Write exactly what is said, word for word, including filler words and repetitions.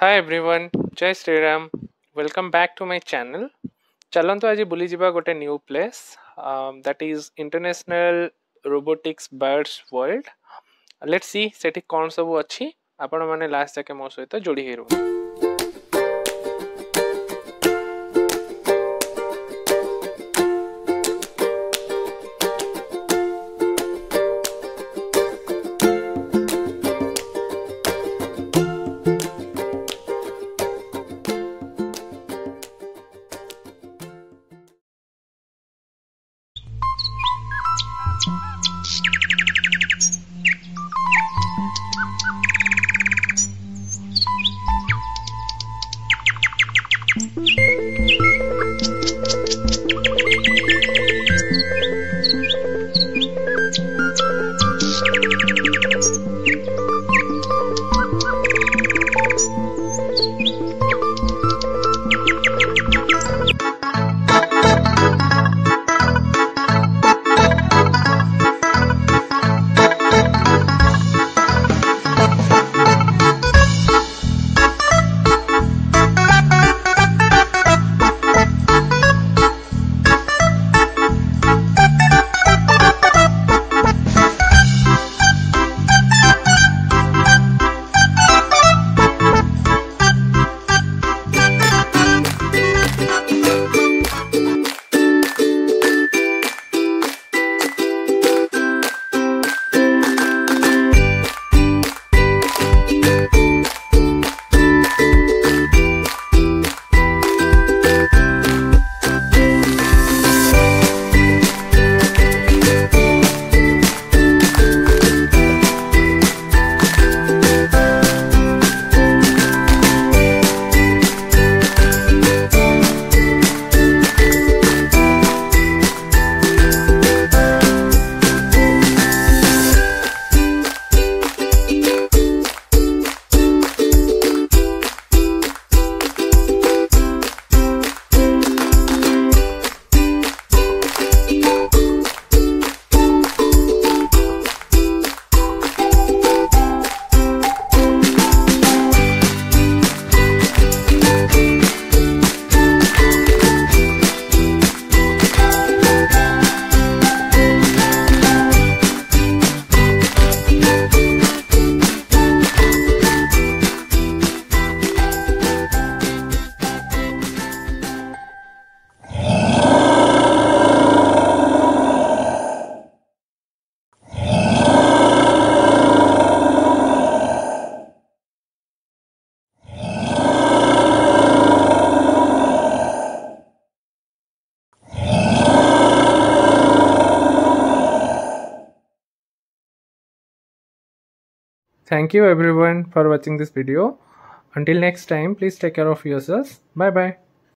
Hi everyone, Jai Sri Ram. Welcome back to my channel. ଚାଲନ୍ତୁ ଆଜି ବୁଲିଯିବା ଗୋଟେ new place that is international robotics birds world. Let's see ସେଠି କ'ଣ ସବୁ ଅଛି. ଆପଣମାନେ ଲାଷ୍ଟ ଯାକେ ମୋ ସହିତ ଯୋଡ଼ି ହେଇ ରୁହନ୍ତୁ. Thank you everyone for watching this video. Until next time, please take care of yourselves. Bye bye.